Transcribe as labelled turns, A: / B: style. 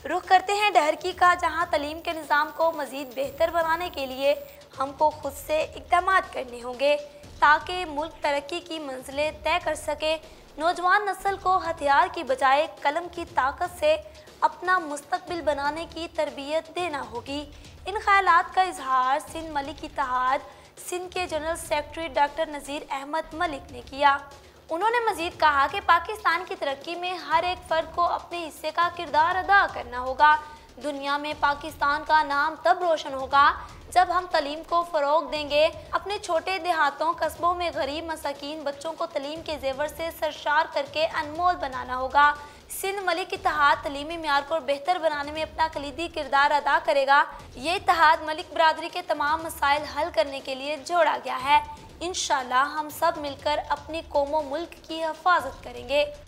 A: रुख करते हैं डहरकी का, जहां तालीम के निज़ाम को मज़ीद बेहतर बनाने के लिए हमको खुद से इक़दाम करने होंगे ताकि मुल्क तरक्की की मंजिलें तय कर सके। नौजवान नस्ल को हथियार की बजाय कलम की ताकत से अपना मुस्तकबिल बनाने की तरबियत देना होगी। इन ख्यालात का इजहार सिंध मलिक इत्तेहाद सिंध के general secretary doctor Nazir Ahmad Malik ने किया। उन्होंने मजीद कहा कि पाकिस्तान की तरक्की में हर एक फ़र्द को अपने हिस्से का किरदार अदा करना होगा। दुनिया में पाकिस्तान का नाम तब रोशन होगा जब हम तालीम को फ़रोग देंगे। अपने छोटे देहातों कस्बों में गरीब मसाकीन बच्चों को तालीम के जेवर से सरशार करके अनमोल बनाना होगा। सिंध मलिक इत्तेहाद तालीमी मेयार को बेहतर बनाने में अपना कलीदी किरदार अदा करेगा। ये इत्तेहाद मलिक बरादरी के तमाम मसाइल हल करने के लिए जोड़ा गया है। इंशाअल्लाह हम सब मिलकर अपनी कौम व मुल्क की हिफाजत करेंगे।